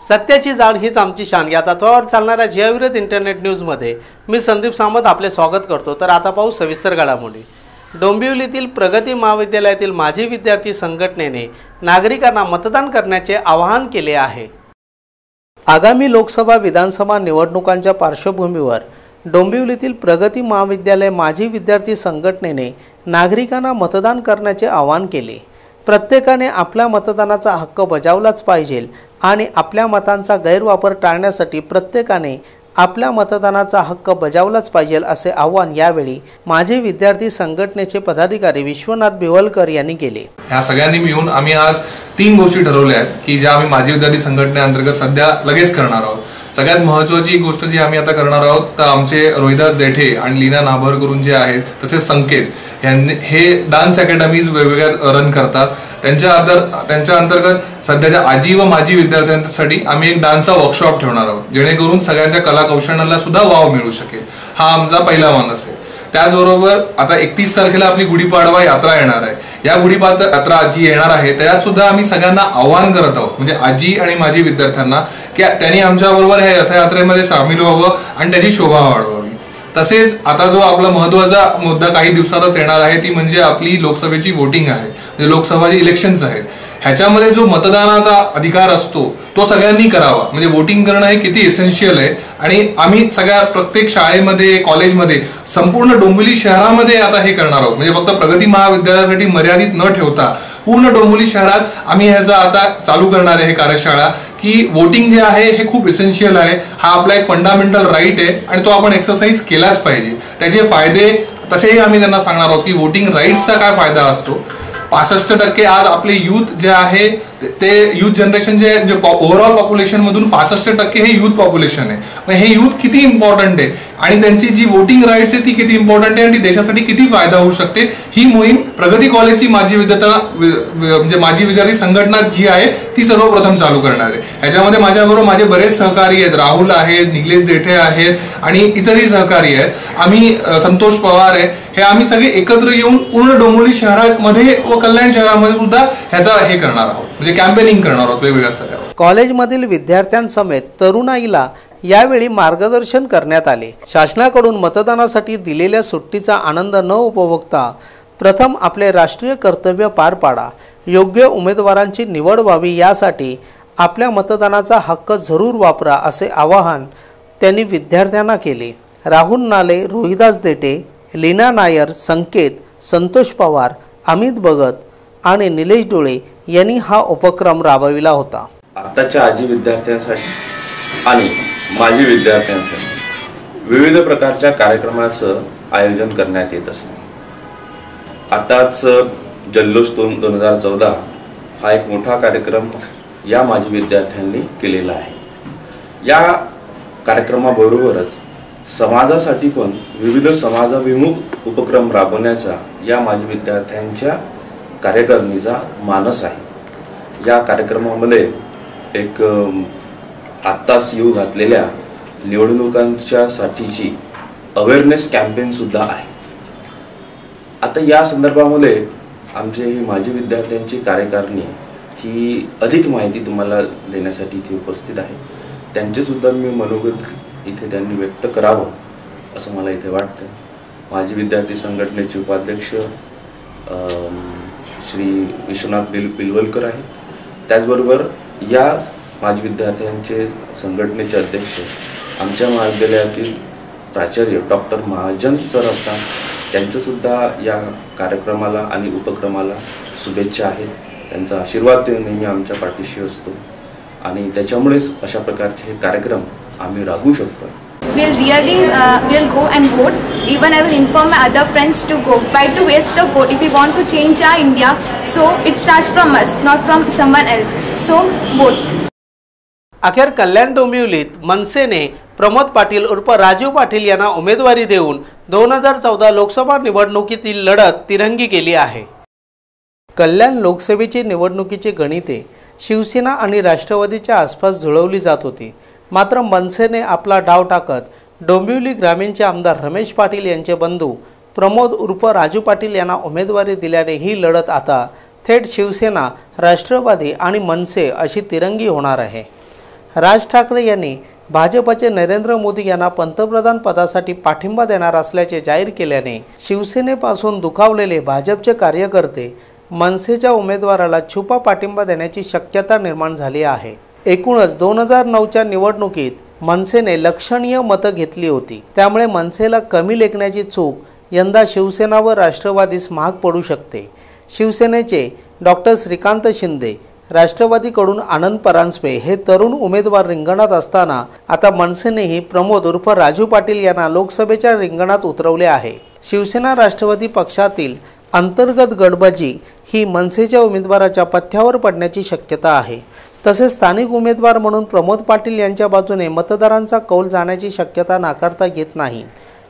सत्याची जाण हीच आमची शान या तत्वावर चालणाऱ्या जियाविरत इंटरनेट न्यूजमध्ये मी संदीप सामंत आपले स्वागत करतो। तर आता पाहू सविस्तर घडामोडी। डोंबिवलीतील प्रगती महाविद्यालयातील माजी विद्यार्थी संघटनेने नागरिकांना मतदान करण्याचे आवाहन केले आहे। आगामी लोकसभा विधानसभा निवडणुकांच्या पार्श्वभूमीवर डोंबिवलीतील प्रगती महाविद्यालय माजी विद्यार्थी संघटनेने नागरिकांना मतदान करण्याचे आवाहन केले। प्रत्येकाने आपल्या मतदानाचा हक्क बजावलाच पाहिजे आणि आपल्या मतांचा गैरवापर टाळण्यासाठी प्रत्येकाने आपल्या मतदानाचा हक्क बजावलाच पाहिजे असे आवाहन यावेळी माजी विद्यार्थी संघटनेचे पदाधिकारी विश्वनाथ बिवलकर यांनी केले। ह्या सगळ्यांनी मिळून आम्ही आज 3 गोष्टी ठरवल्या आहेत की ज्या आम्ही माजी विद्यार्थी संघटनेअंतर्गत सध्या लगेच करणार आहोत। सगळ्यात महत्त्वाची गोष्ट जी आम्ही आता करणार आहोत तर आमचे रोहिदास देठे आणि लीना नाभरकरून जे आहेत तसेच संकेत यांनी हे डान्स अकॅडमीज वेगवेगळ्या रन करतात। त्यांच्या अंतर्गत सध्याच्या आजी व माजी विद्यार्थ्यांसाठी आम्ही एक डान्सचा वर्कशॉप ठेवणार आहोत जेणेकरून सगळ्यांच्या कला कौशल्याला सुद्धा वाव मिळू शकेल। हा आमचा पहिला मानस आहे। त्याचबरोबर आता 31 तारखेला आपली गुढीपाडवा यात्रा येणार आहे। या गुढीपाडवा यात्रा जी येणार आहे त्यात सुद्धा आम्ही सगळ्यांना आवाहन करत आहोत म्हणजे आजी आणि माजी विद्यार्थ्यांना की त्यांनी आमच्याबरोबर या रथयात्रेमध्ये सामील व्हावं आणि त्याची शोभा वाढवावी। तसेच आता जो आपला महत्त्वाचा मुद्दा काही दिवसातच येणार आहे ती म्हणजे आपली लोकसभेची वोटिंग आहे, म्हणजे लोकसभाची इलेक्शन्स आहेत। ह्याच्यामध्ये जो मतदानाचा अधिकार असतो तो सगळ्यांनी करावा, म्हणजे वोटिंग करणं हे किती एसेन्शियल आहे। आणि आम्ही सगळ्या प्रत्येक शाळेमध्ये कॉलेजमध्ये संपूर्ण डोंबिवली शहरामध्ये आता हे करणार आहोत, म्हणजे फक्त प्रगती महाविद्यालयासाठी मर्यादित न ठेवता पूर्ण डोंबिवली शहरात आम्ही ह्याचा आता चालू करणार आहे कार्यशाळा की वोटिंग जे आहे हे खूप एसेन्शियल आहे। हा आपला एक फंडामेंटल राईट आहे आणि तो आपण एक्सरसाइज केलाच पाहिजे। त्याचे फायदे तसेही आम्ही त्यांना सांगणार आहोत की वोटिंग राईट्सचा काय फायदा असतो। 65% आज आपले यूथ जे आहे ते यूथ जनरेशन जे ओव्हरऑल पॉप्युलेशन मधून 65% हे यूथ पॉप्युलेशन आहे। हे यूथ किती इम्पॉर्टंट आहे आणि त्यांची जी वोटिंग राईट्स आहे ती किती इम्पॉर्टंट आहे आणि देशासाठी किती फायदा होऊ शकते ही मोहीम प्रगती कॉलेजची माजी विद्यार्थी संघटना जी आहे ती सर्वप्रथम चालू करणार आहे। ह्याच्यामध्ये माझ्याबरोबर माझे बरेच सहकारी आहेत, राहुल आहेत, निलेश देठे आहेत आणि इतरही सहकारी आहेत। आम्ही संतोष पवार आहे, हे आम्ही सगळे एकत्र येऊन पूर्ण डोंबिवली शहरामध्ये व कल्याण शहरामध्ये सुद्धा ह्याचा हे करणार आहोत, म्हणजे कॅम्पेनिंग करणार आहोत वेगवेगळ्या स्तरावर। कॉलेजमधील विद्यार्थ्यांसमेत तरुणाईला यावेळी मार्गदर्शन करण्यात आले। शासनाकडून मतदानासाठी दिलेल्या सुट्टीचा आनंद न उपभोगता प्रथम आपले राष्ट्रीय कर्तव्य पार पाडा, योग्य उमेदवारांची निवड व्हावी यासाठी आपल्या मतदानाचा हक्क जरूर वापरा असे आवाहन त्यांनी विद्यार्थ्यांना केले। राहुल नाले, रोहिदास देठे, लीना नायर, संकेत, संतोष पवार, अमित भगत आणि निलेश डोळे यांनी हा उपक्रम राबविला होता। आताच्या आजी विद्यार्थ्यांसाठी आणि माजी विद्यार्थ्यांसाठी विविध प्रकारच्या कार्यक्रमाचं आयोजन करण्यात येत असते। आताच जल्लोष 2014 हा एक मोठा कार्यक्रम या माजी विद्यार्थ्यांनी केलेला आहे। या कार्यक्रमाबरोबरच समाजासाठी पण विविध समाजाभिमुख उपक्रम राबवण्याचा या माजी विद्यार्थ्यांच्या कार्यकारिणीचा मानस आहे। या कार्यक्रमामध्ये एक आत्ताच येऊ घातलेल्या निवडणुकांच्या साठीची अवेअरनेस कॅम्पेन सुद्धा आहे। आता या संदर्भामध्ये आमचे ही माजी विद्यार्थ्यांची कार्यकारिणी ही अधिक माहिती तुम्हाला देण्यासाठी इथे उपस्थित आहे। त्यांचे सुद्धा मी मनोगत इथे त्यांनी व्यक्त करावं असं मला इथे वाटतं। माजी विद्यार्थी संघटनेचे उपाध्यक्ष श्री विश्वनाथ बिवलकर आहेत। त्याचबरोबर या माजी विद्यार्थ्यांचे संघटनेचे अध्यक्ष आमच्या महाविद्यालयातील प्राचार्य डॉक्टर महाजन सर असतात, त्यांचं सुद्धा या कार्यक्रमाला आणि उपक्रमाला शुभेच्छा आहेत। त्यांचा आशीर्वाद ते नेहमी आमच्या पाठीशी असतो आणि त्याच्यामुळेच अशा प्रकारचे हे कार्यक्रम आम्ही राबवू शकतो। We'll go and vote. Even I will inform my other friends to go. Why to waste a vote if we want to change our India? So it starts from us, not from someone else. So vote. अखेर कल्याण डोंबिवलीत मनसेने प्रमोद पाटील उर्फ राजीव पाटील यांना उमेदवारी देऊन 2014 लोकसभा निवडणुकीतील लढत तिरंगी केली आहे। कल्याण लोकसभेची निवडणुकीची गणिते शिवसेना आणि राष्ट्रवादीच्या आसपास जुळवली जात होती। मात्र मनसेने आपला डाव टाकत डोंबिवली ग्रामीणचे आमदार रमेश पाटील यांचे बंधू प्रमोद उर्फ राजू पाटील यांना उमेदवारी दिल्याने ही लढत आता थेट शिवसेना, राष्ट्रवादी आणि मनसे अशी तिरंगी होणार आहे। राज ठाकरे यांनी भाजपचे नरेंद्र मोदी यांना पंतप्रधान पदासाठी पाठिंबा देणार असल्याचे जाहीर केल्याने शिवसेनेपासून दुखावलेले भाजपचे कार्यकर्ते मनसेच्या उमेदवाराला छुपा पाठिंबा देण्याची शक्यता निर्माण झाली आहे। एकूणच 2009च्या निवडणुकीत मनसेने लक्षणीय मतं घेतली होती, त्यामुळे मनसेला कमी लेखण्याची चूक यंदा शिवसेना व राष्ट्रवादीस महाग पडू शकते। शिवसेनेचे डॉक्टर श्रीकांत शिंदे, राष्ट्रवादीकडून आनंद परांजपे हे तरुण उमेदवार रिंगणात असताना आता मनसेनेही प्रमोद उर्फ राजू पाटील यांना लोकसभेच्या रिंगणात उतरवले आहे। शिवसेना राष्ट्रवादी पक्षातील अंतर्गत गडबाजी ही मनसेच्या उमेदवाराच्या पथ्यावर पडण्याची शक्यता आहे। तसेच स्थानिक उमेदवार म्हणून प्रमोद पाटील यांच्या बाजूने मतदारांचा कौल जाण्याची शक्यता नाकारता येत नाही।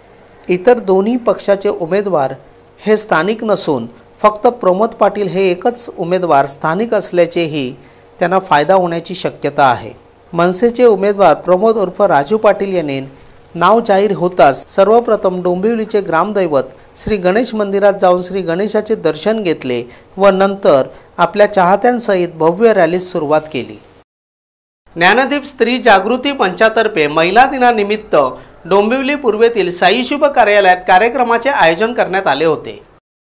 इतर दोन्ही पक्षाचे उमेदवार हे स्थानिक नसून फक्त प्रमोद पाटील हे एकच उमेदवार स्थानिक असल्याचेही त्यांना फायदा होण्याची शक्यता आहे। मनसेचे उमेदवार प्रमोद उर्फ राजू पाटील यांनी नाव जाहीर होताच सर्वप्रथम डोंबिवलीचे ग्रामदैवत श्री गणेश मंदिरात जाऊन श्री गणेशाचे दर्शन घेतले व नंतर आपल्या चाहत्यांसहित भव्य रॅलीस सुरुवात केली। ज्ञानदीप स्त्री जागृती मंचातर्फे महिला दिनानिमित्त डोंबिवली पूर्वेतील साई शुभ कार्यालयात कार्यक्रमाचे आयोजन करण्यात आले होते।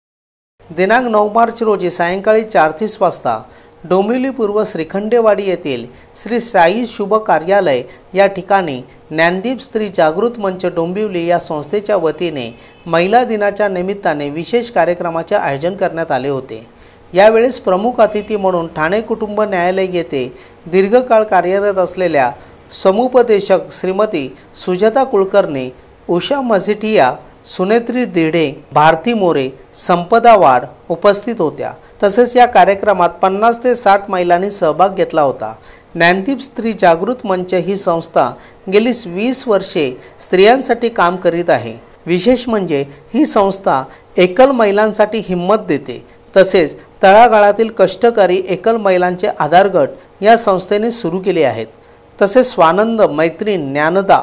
दिनांक 9 मार्च रोजी सायंकाळी 4:30 वाजता डोंबिवली पूर्व श्रीखंडेवाडी येथील श्री साई शुभ कार्यालय या ठिकाणी ज्ञानदीप स्त्री जागृत मंच डोंबिवली या संस्थेच्या वतीने महिला दिनाच्या निमित्ताने विशेष कार्यक्रमाचे आयोजन करण्यात आले होते। यावेळेस प्रमुख अतिथी म्हणून ठाणे कुटुंब न्यायालय येथे दीर्घकाळ कार्यरत असलेल्या समुपदेशक श्रीमती सुजाता कुलकर्णी, उषा मझिटिया, सुनेत्री दिढे, भारती मोरे, संपदा वाड उपस्थित होत्या। तसेच या कार्यक्रमात 50 ते 60 महिलांनी सहभाग घेतला होता। ज्ञानदीप स्त्री जागृत मंच ही संस्था गेली 20 वर्षे स्त्रियांसाठी काम करीत आहे। विशेष म्हणजे ही संस्था एकल महिलांसाठी हिंमत देते। तसेच तळागाळातील कष्टकरी एकल महिलांचे आधार गट या संस्थेने सुरू केले आहेत। तसेच स्वानंद, मैत्रीण, ज्ञानदा,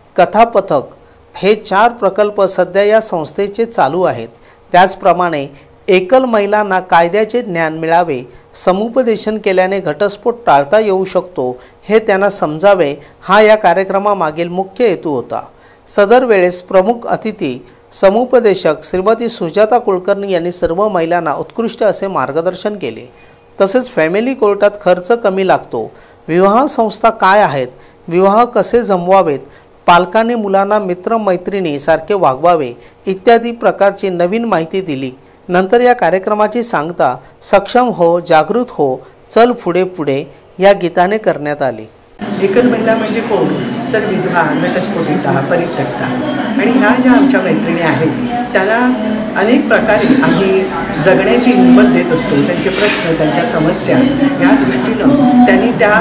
कथापथक हे 4 प्रकल्प सध्या या संस्थेचे चालू आहेत। त्याचप्रमाणे एकल महिलांना कायद्याचे ज्ञान मिळावे, समुपदेशन केल्याने घटस्फोट टाळता येऊ शकतो हे त्यांना समजावे, हा या कार्यक्रमामागील मुख्य हेतू होता। सदर वेळेस प्रमुख अतिथी समुपदेशक श्रीमती सुजाता कुलकर्णी यांनी सर्व महिलांना उत्कृष्ट असे मार्गदर्शन केले। तसेच फॅमिली कोर्टात खर्च कमी लागतो, विवाह संस्था काय आहेत, विवाह कसे जमवावेत, पालकांनी मुलांना मित्रमैत्रिणी सारखे वागवावे इत्यादी प्रकारची नवीन माहिती दिली। नंतर या कार्यक्रमाची सांगता सक्षम हो, जागृत हो, चल पुढे पुढे या गीताने करण्यात आली। एकल महिला म्हणजे कोण तर विधवा, घटस्फोटिता, परित्यक्ता आणि ह्या ज्या आमच्या मैत्रिणी आहेत त्याला अनेक प्रकारे आम्ही जगण्याची हिंमत देत असतो। त्यांचे प्रश्न, त्यांच्या समस्या या दृष्टीनं त्यांनी त्या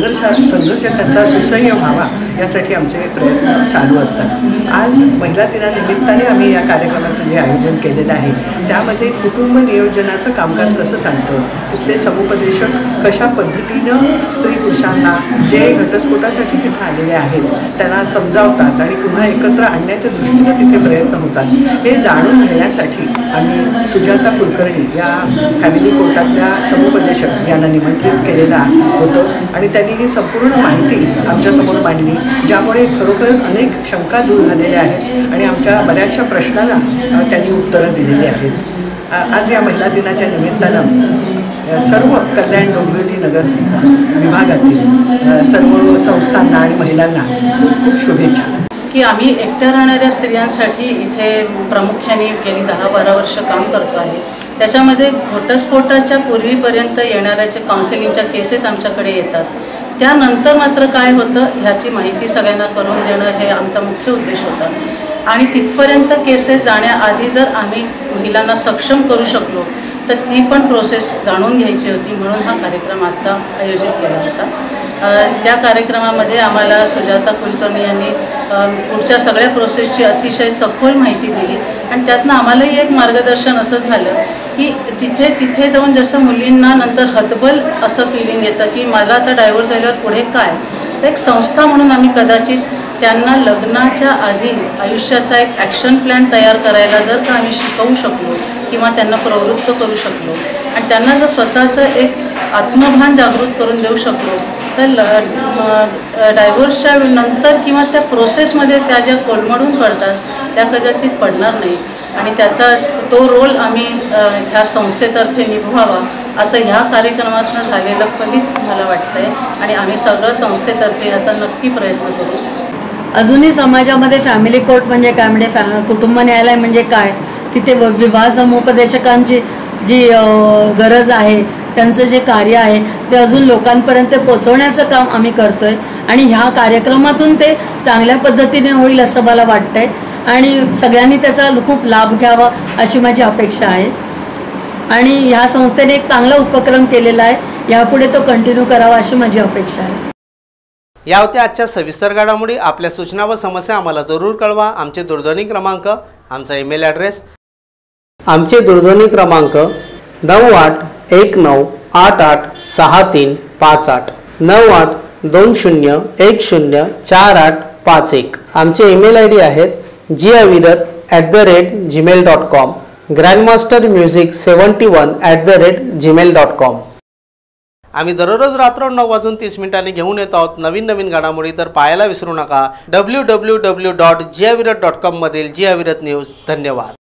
संघर्षाचा सुसह्य व्हावा यासाठी आमचे प्रयत्न चालू असतात। आज महिला दिनानिमित्ताने आम्ही या कार्यक्रमाचं जे आयोजन केलेलं आहे त्यामध्ये कुटुंब नियोजनाचं कामकाज कसं चालतं, तिथले समुपदेशक कशा पद्धतीनं स्त्री पुरुषांना जे घटस्फोटासाठी तिथे आलेले आहेत त्यांना समजावतात आणि पुन्हा एकत्र आणण्याच्या दृष्टीनं तिथे प्रयत्न होतात, हे जाणून घेण्यासाठी आम्ही सुजाता कुलकर्णी या फॅमिली कोर्टातल्या समुपदेशक यांना निमंत्रित केलेलं होतं आणि त्यांनी ही संपूर्ण माहिती आमच्यासमोर मांडली, ज्यामुळे खरोखरच अनेक शंका दूर झालेल्या आहेत आणि आमच्या बऱ्याचशा प्रश्नांना त्यांनी उत्तरं दिलेली आहेत। आज या महिला दिनाच्या निमित्तानं सर्व कल्याण डोंबिवली नगर विभागातील सर्व संस्थांना आणि महिलांना खूप खूप शुभेच्छा। की आम्ही एकट्या राहणाऱ्या स्त्रियांसाठी इथे प्रामुख्याने गेली 10-12 वर्ष काम करतो आहे। त्याच्यामध्ये घटस्फोटाच्या पूर्वीपर्यंत येणाऱ्याच्या काउन्सिलिंगच्या केसेस आमच्याकडे येतात, त्यानंतर मात्र काय होतं ह्याची माहिती सगळ्यांना करून देणं हे आमचा मुख्य उद्देश होता। आणि तिथपर्यंत केसेस जाण्याआधी जर आम्ही महिलांना सक्षम करू शकलो तर ती पण प्रोसेस जाणून घ्यायची होती, म्हणून हा कार्यक्रम आजचा आयोजित केला होता। त्या कार्यक्रमामध्ये आम्हाला सुजाता कुलकर्णी यांनी पुढच्या सगळ्या प्रोसेसची अतिशय सखोल माहिती दिली आणि त्यातनं आम्हालाही एक मार्गदर्शन असं झालं की तिथे जाऊन जसं मुलींना नंतर हतबल असं फिलिंग येतं की मला आता डायव्होर्स झाल्यावर पुढे काय, तर एक संस्था म्हणून आम्ही कदाचित त्यांना लग्नाच्या आधी आयुष्याचा एक ॲक्शन प्लॅन तयार करायला जर का आम्ही शिकवू शकलो किंवा त्यांना प्रवृत्त करू शकलो आणि त्यांना जर स्वतःचं एक आत्मभान जागृत करून देऊ शकलो तर डायव्होर्सच्या नंतर किंवा त्या प्रोसेसमध्ये त्या ज्या कोलमडून पडतात त्या कदाचित पडणार नाही आणि त्याचा तो रोल आम्ही ह्या संस्थेतर्फे निभवावा असं ह्या कार्यक्रमातून झालेलं फलित मला वाटतंय आणि आम्ही सगळं संस्थेतर्फे याचा नक्की प्रयत्न करू. अजूनही समाजामध्ये फॅमिली कोर्ट म्हणजे काय, म्हणजे कुटुंब न्यायालय म्हणजे काय, तिथे विवाह समुपदेशकांची जी गरज आहे, त्यांचं जे कार्य आहे ते अजून लोकांपर्यंत पोहोचवण्याचं काम आम्ही करतोय आणि ह्या कार्यक्रमातून ते चांगल्या पद्धतीने होईल असं मला वाटतंय आणि सगळ्यांनी त्याचा खूप लाभ घ्यावा अशी माझी अपेक्षा आहे. आणि ह्या संस्थेने एक चांगला उपक्रम केलेला आहे, यापुढे तो कंटिन्यू करावा अशी माझी अपेक्षा आहे. या होत्या आजच्या सविस्तर घडामोडी. आपल्या सूचना व समस्या आम्हाला जरूर कळवा. आमचे दूरध्वनी क्रमांक, आमचा ईमेल ॲड्रेस. आमचे दूरध्वनी क्रमांक 9819886358 9820104851. आमचे ईमेल आय डी आहेत geeavirat@gmail.com, grandmastermusic71@gmail.com. आम्ही दररोज रात्र 9:30 घेऊन येत आहोत नवीन घडामोडी, तर पाहायला विसरू नका www.geeavirat.com मधील geeavirat न्यूज. धन्यवाद.